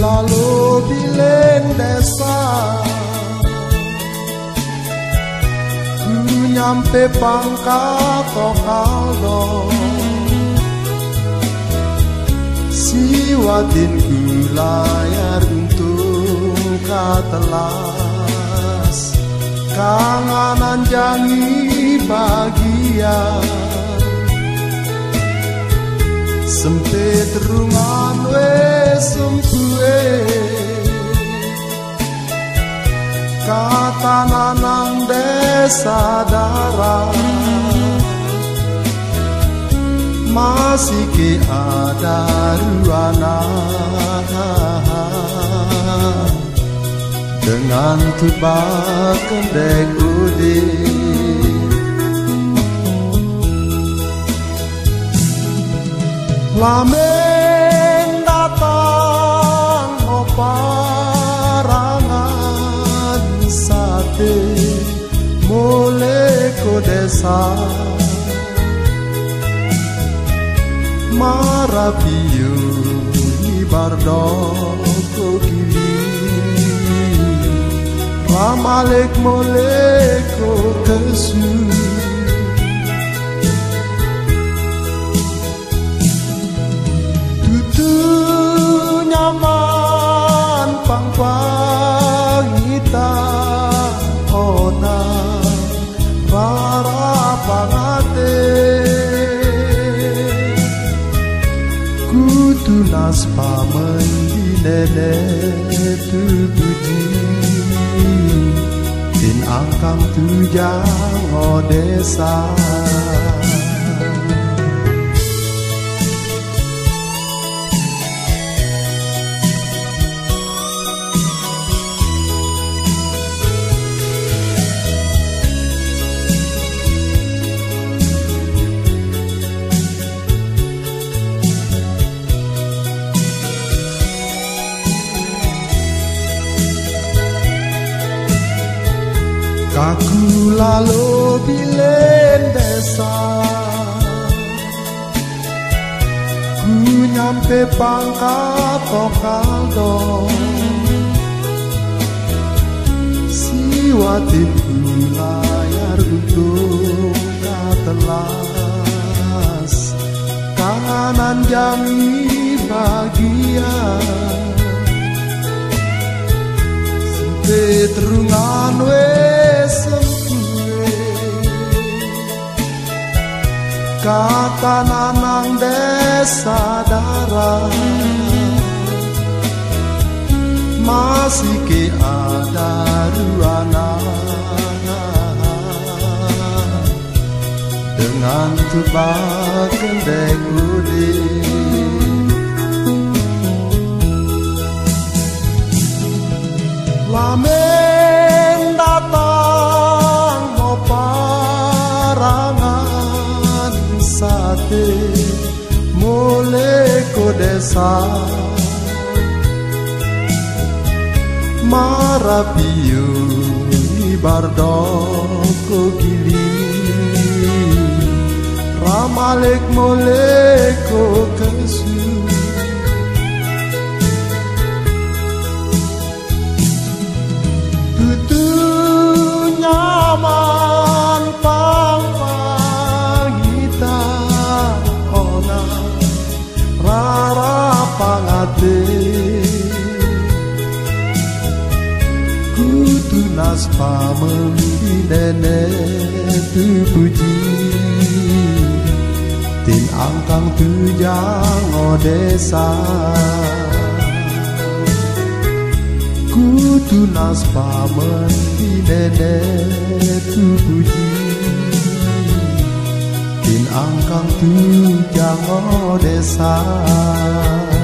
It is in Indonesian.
lalu bilen desa, ku nyampe Pangkat Tokaldo, siwatin ku layar untuk katelas, kanganan jangi bagian sempit rungan wes sempue, kata nanang desa darah masih ke ada ruana dengan tubak kendek udin. Lamen datang mau parangan sate mulai ke desa, marapiu ibardo ko gili, ramalek mulai ko kesu. Nyaman pangpangita ona rara pangate, kutunas pamen di nene tubuji, tin angkang tujang odesa. Aku lalu bilen desa, ku nyampe Pangkat Tokaldo, siwatin ku layar untuk katelas, kanganan jangi bagian sempit rungan wes sempue, kata nanang desa darah masih ke ada ruana dengan tubak kendek udin. Lamen datang mau parangan sate mulai ke desa, marapiu ibardo ko gili, ramalek mulai ko kesu. Nyaman pangpangita ona rara pangate, kutunas pamen di nene tubuji, tin angkang tujang odesa, kutunas pamen di nene tubuji, tin angkang tujang odesa.